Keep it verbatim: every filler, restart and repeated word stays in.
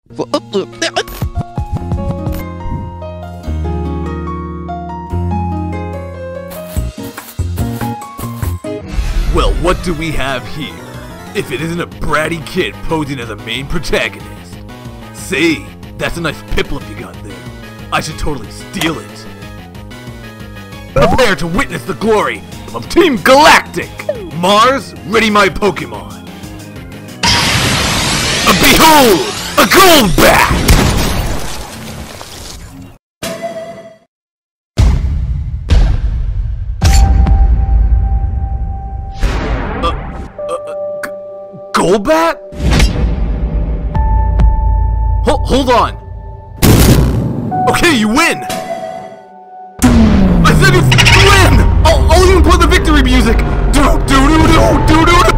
Well, what do we have here? If it isn't a bratty kid posing as a main protagonist. Say, that's a nice piplup you got there. I should totally steal it. Prepare to witness the glory of Team Galactic! Mars, ready my Pokemon! A behold! A Golbat! Uh, uh, uh, Golbat? Ho hold on! Okay, you win! I said you win! I'll, I'll even play the victory music! Do do do do do do do!